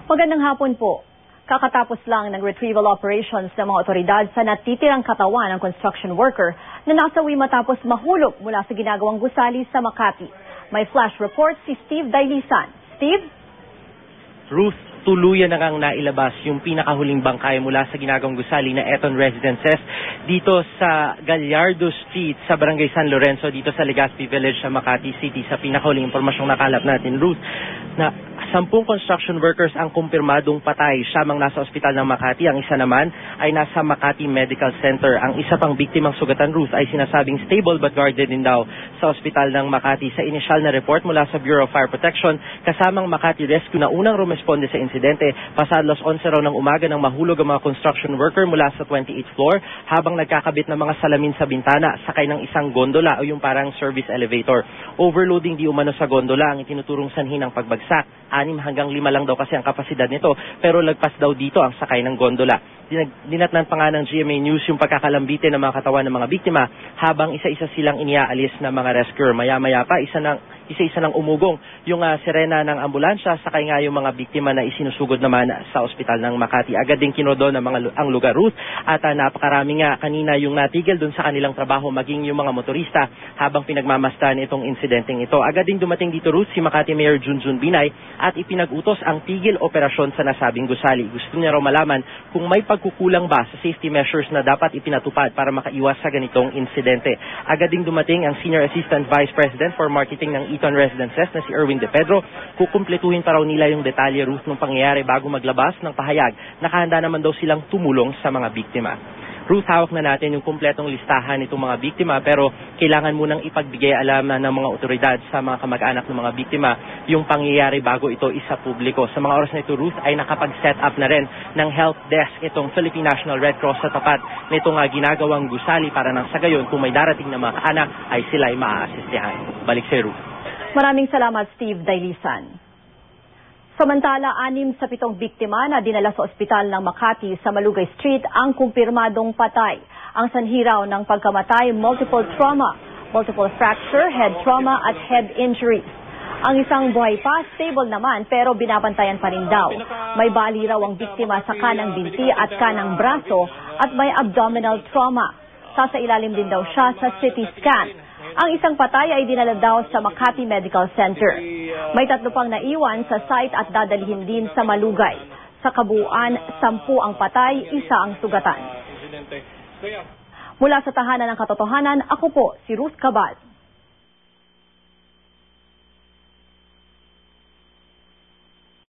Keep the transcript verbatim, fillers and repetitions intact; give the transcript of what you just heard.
Magandang hapon po. Kakatapos lang ng retrieval operations ng mga otoridad sa natitirang katawan ng construction worker na nasawi matapos mahulog mula sa ginagawang gusali sa Makati. May flash report si Steve Dailisan. Steve? Ruth, tuluyan na ngang nailabas yung pinakahuling bangkay mula sa ginagawang gusali na Eton Residences dito sa Gallardo Street sa Barangay San Lorenzo dito sa Legazpi Village sa Makati City. Sa pinakahuling impormasyong nakalap natin, Ruth, na sampung construction workers ang kumpirmadong patay. Siyamang nasa ospital ng Makati. Ang isa naman ay nasa Makati Medical Center. Ang isa pang biktimang sugatan, Ruth, ay sinasabing stable but guarded din daw sa ospital ng Makati. Sa inisyal na report mula sa Bureau of Fire Protection, kasamang Makati Rescue na unang rumesponde sa insidente, pasado alas onse raw ng umaga nang mahulog ang mga construction worker mula sa twenty-eighth floor habang nagkakabit ng mga salamin sa bintana sakay ng isang gondola o yung parang service elevator. Overloading di umano sa gondola ang itinuturong sanhi ng pagbagsak. Anim hanggang lima lang daw kasi ang kapasidad nito, pero lagpas daw dito ang sakay ng gondola. Dinatnan pa nga ng G M A News yung pagkakalambitin ng mga katawan ng mga biktima habang isa-isa silang iniaalis ng mga rescuer. Maya-maya pa, isa ng isa-isa ng umugong yung uh, sirena ng ambulansya, sakay nga yung mga biktima na isinusugod naman sa ospital ng Makati. Agad din kinodo ng mga ang lugar, Ruth, at uh, napakarami nga kanina yung natigil dun sa kanilang trabaho, maging yung mga motorista habang pinagmamasdan itong insidenteng ito. Agad din dumating dito, Ruth, si Makati Mayor Junjun Binay at ipinag-utos ang tigil operasyon sa nasabing gusali. Gusto niya raw malaman kung may pagkukulang ba sa safety measures na dapat ipinatupad para makaiwas sa ganitong insidente. Agad ding dumating ang Senior Assistant Vice President for Marketing ng Eton Residences na si Erwin De Pedro. Kukumpletuhin pa raw nila yung detalye, Ruth, ng pangyayari bago maglabas ng pahayag. Nakahanda naman daw silang tumulong sa mga biktima. Ruth, hawak na natin yung kumpletong listahan nitong mga biktima, pero kailangan munang ipagbigay alam na ng mga otoridad sa mga kamag-anak ng mga biktima yung pangyayari bago ito isa publiko. Sa mga oras na ito, Ruth, ay nakapag-set up na rin ng help desk itong Philippine National Red Cross sa tapat nitong uh, ginagawang gusali para nang sa gayon kung may darating na mga kaanak ay sila ay maaasistihan. Balik sa Ruth. Maraming salamat, Steve Dailisan. Samantala, anim sa pitong biktima na dinala sa ospital ng Makati sa Malugay Street ang kumpirmadong patay. Ang sanhiraw ng pagkamatay, multiple trauma, multiple fracture, head trauma at head injuries. Ang isang buhay pa, stable naman pero binabantayan pa rin daw. May bali raw ang biktima sa kanang binti at kanang braso at may abdominal trauma. Sasailalim din daw siya sa C T scan. Ang isang patay ay dinala daw sa Makati Medical Center. May tatlo pang naiwan sa site at dadalhin din sa Malugay. Sa kabuuan, sampu ang patay, isa ang sugatan. Mula sa tahanan ng katotohanan, ako po si Ruth Cabal.